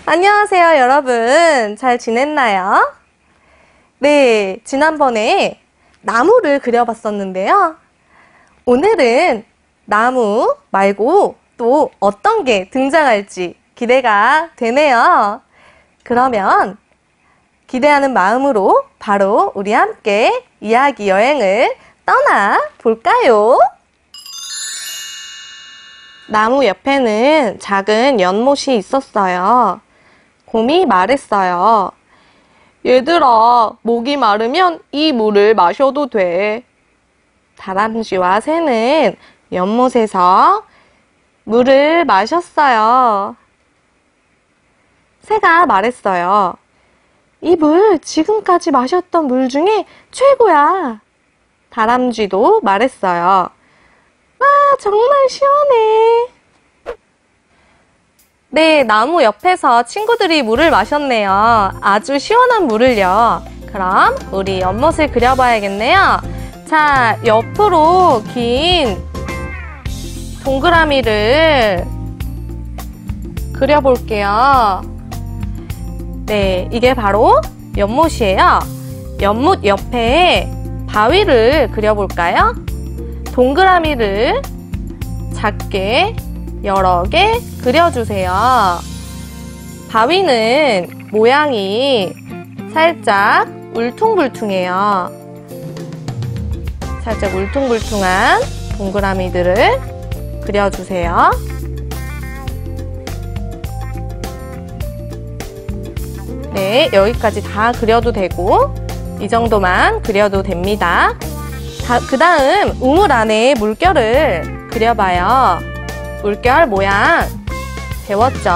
안녕하세요, 여러분. 잘 지냈나요? 네, 지난번에 나무를 그려봤었는데요. 오늘은 나무 말고 또 어떤 게 등장할지 기대가 되네요. 그러면 기대하는 마음으로 바로 우리 함께 이야기 여행을 떠나볼까요? 나무 옆에는 작은 연못이 있었어요. 곰이 말했어요. 얘들아, 목이 마르면 이 물을 마셔도 돼. 다람쥐와 새는 연못에서 물을 마셨어요. 새가 말했어요. 이 물 지금까지 마셨던 물 중에 최고야. 다람쥐도 말했어요. 아, 정말 시원해. 네, 나무 옆에서 친구들이 물을 마셨네요. 아주 시원한 물을요. 그럼 우리 연못을 그려봐야겠네요. 자, 옆으로 긴 동그라미를 그려볼게요. 네, 이게 바로 연못이에요. 연못 옆에 바위를 그려볼까요? 동그라미를 작게 여러 개 그려주세요. 바위는 모양이 살짝 울퉁불퉁해요. 살짝 울퉁불퉁한 동그라미들을 그려주세요. 네, 여기까지 다 그려도 되고 이 정도만 그려도 됩니다. 그 다음 우물 안에 물결을 그려봐요. 물결 모양 배웠죠?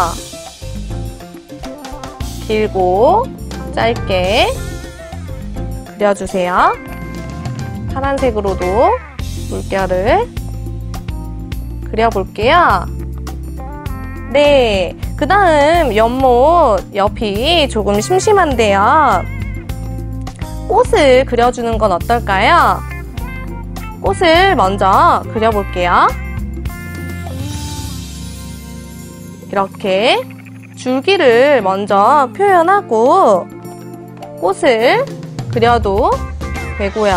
길고 짧게 그려주세요. 파란색으로도 물결을 그려볼게요. 네, 그 다음 연못 옆이 조금 심심한데요. 꽃을 그려주는 건 어떨까요? 꽃을 먼저 그려볼게요. 이렇게 줄기를 먼저 표현하고 꽃을 그려도 되고요.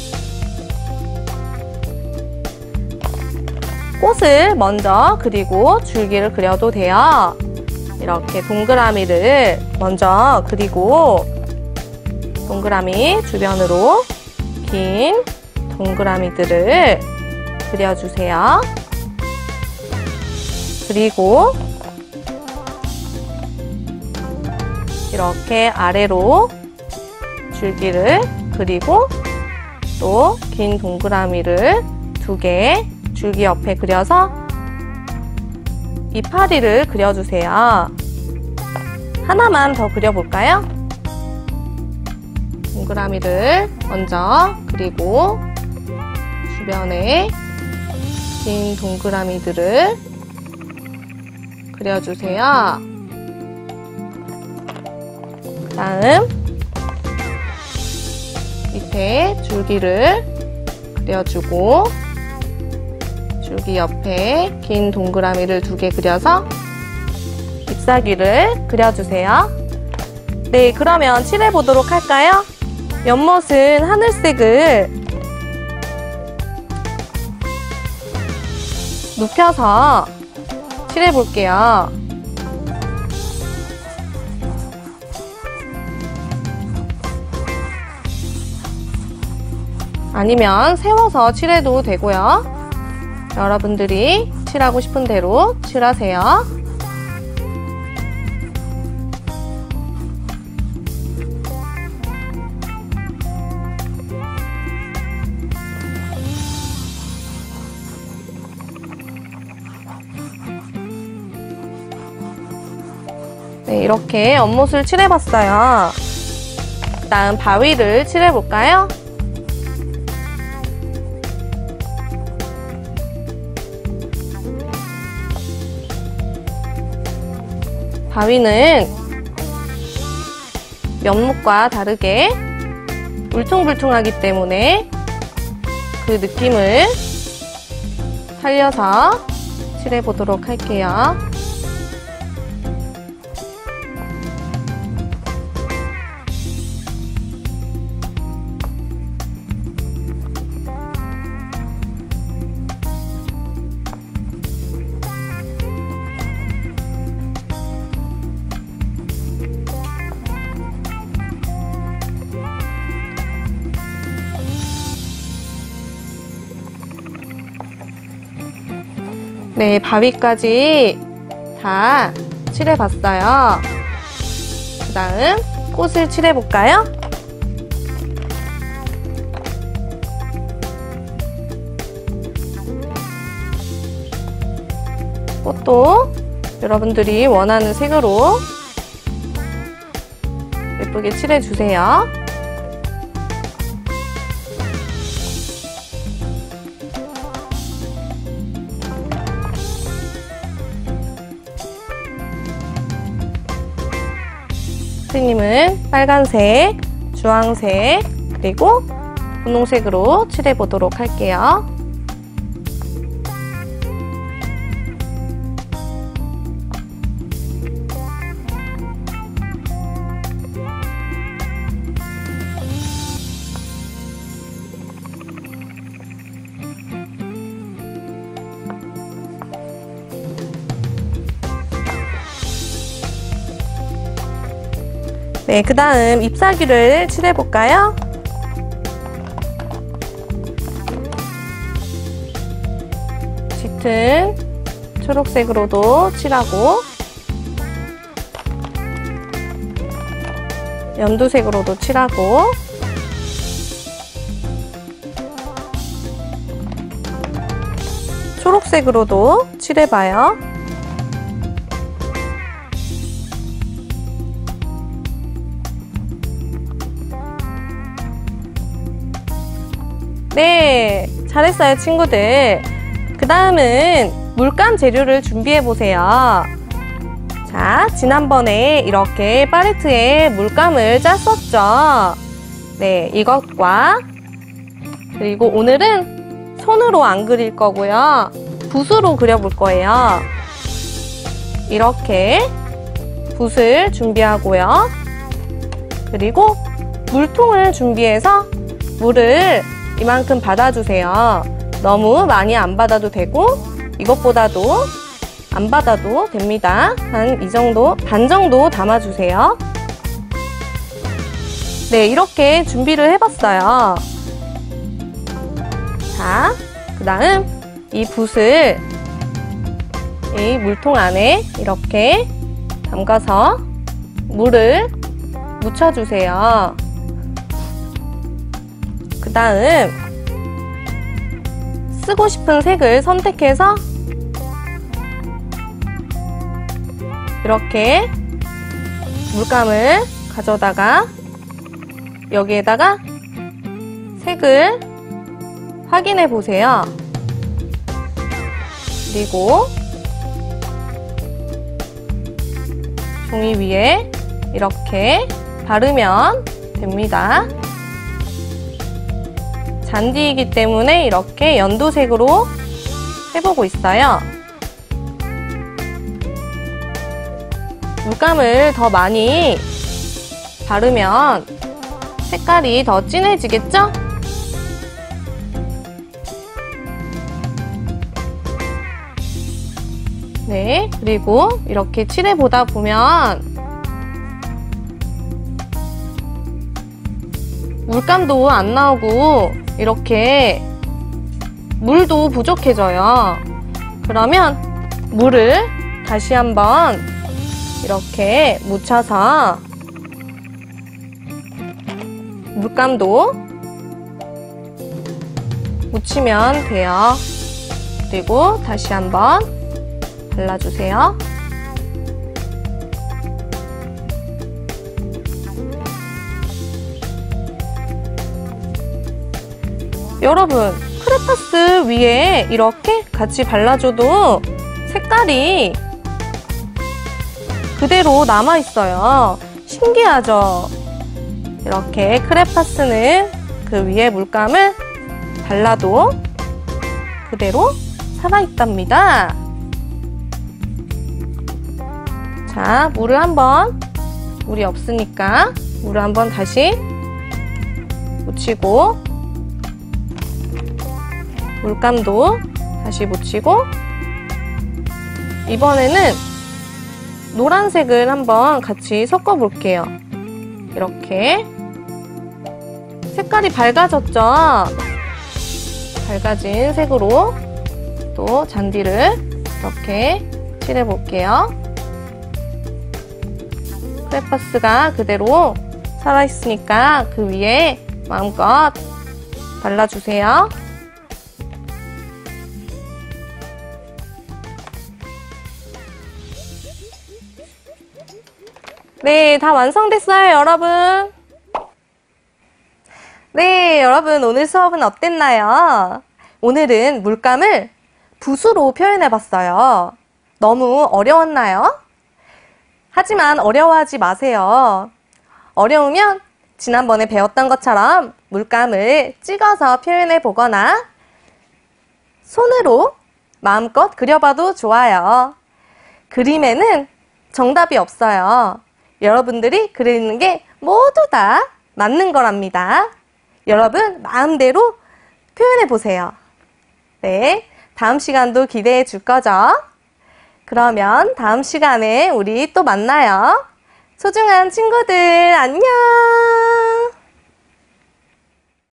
꽃을 먼저 그리고 줄기를 그려도 돼요. 이렇게 동그라미를 먼저 그리고 동그라미 주변으로 긴 동그라미들을 그려주세요. 그리고 이렇게 아래로 줄기를 그리고 또 긴 동그라미를 2개 줄기 옆에 그려서 이파리를 그려주세요. 하나만 더 그려볼까요? 동그라미를 먼저 그리고 주변에 긴 동그라미들을 그려주세요. 다음 밑에 줄기를 그려주고 줄기 옆에 긴 동그라미를 2개 그려서 잎사귀를 그려주세요. 네, 그러면 칠해보도록 할까요? 연못은 하늘색을 눕혀서 칠해볼게요. 아니면 세워서 칠해도 되고요. 여러분들이 칠하고 싶은 대로 칠하세요. 네, 이렇게 연못을 칠해봤어요. 다음 바위를 칠해볼까요? 바위는 연못과 다르게 울퉁불퉁하기 때문에 그 느낌을 살려서 칠해보도록 할게요. 네, 바위까지 다 칠해봤어요. 그 다음 꽃을 칠해볼까요? 꽃도 여러분들이 원하는 색으로 예쁘게 칠해주세요. 선생님은 빨간색, 주황색, 그리고 분홍색으로 칠해보도록 할게요. 네, 그 다음 잎사귀를 칠해볼까요? 짙은 초록색으로도 칠하고 연두색으로도 칠하고 초록색으로도 칠해봐요. 네, 잘했어요, 친구들. 그 다음은 물감 재료를 준비해보세요. 자, 지난번에 이렇게 팔레트에 물감을 짰었죠. 네, 이것과 그리고 오늘은 손으로 안 그릴 거고요. 붓으로 그려볼 거예요. 이렇게 붓을 준비하고요. 그리고 물통을 준비해서 물을 이만큼 받아주세요. 너무 많이 안 받아도 되고 이것보다도 안 받아도 됩니다. 한 이 정도, 반 정도 담아주세요. 네, 이렇게 준비를 해봤어요. 자, 그 다음 이 붓을 이 물통 안에 이렇게 담가서 물을 묻혀주세요. 그 다음 쓰고 싶은 색을 선택해서 이렇게 물감을 가져다가 여기에다가 색을 확인해 보세요. 그리고 종이 위에 이렇게 바르면 됩니다. 잔디이기 때문에 이렇게 연두색으로 해보고 있어요. 물감을 더 많이 바르면 색깔이 더 진해지겠죠? 네, 그리고 이렇게 칠해보다 보면 물감도 안 나오고 이렇게 물도 부족해져요. 그러면 물을 다시 한번 이렇게 묻혀서 물감도 묻히면 돼요. 그리고 다시 한번 발라주세요. 여러분, 크레파스 위에 이렇게 같이 발라줘도 색깔이 그대로 남아있어요. 신기하죠? 이렇게 크레파스는 그 위에 물감을 발라도 그대로 살아있답니다. 자, 물이 없으니까 물을 한번 다시 묻히고 물감도 다시 묻히고 이번에는 노란색을 한번 같이 섞어 볼게요. 이렇게 색깔이 밝아졌죠? 밝아진 색으로 또 잔디를 이렇게 칠해볼게요. 크레파스가 그대로 살아있으니까 그 위에 마음껏 발라주세요. 네, 다 완성됐어요, 여러분. 네, 여러분, 오늘 수업은 어땠나요? 오늘은 물감을 붓으로 표현해봤어요. 너무 어려웠나요? 하지만 어려워하지 마세요. 어려우면 지난번에 배웠던 것처럼 물감을 찍어서 표현해보거나 손으로 마음껏 그려봐도 좋아요. 그림에는 정답이 없어요. 여러분들이 그리는 게 모두 다 맞는 거랍니다. 여러분 마음대로 표현해보세요. 네, 다음 시간도 기대해 줄 거죠? 그러면 다음 시간에 우리 또 만나요. 소중한 친구들, 안녕!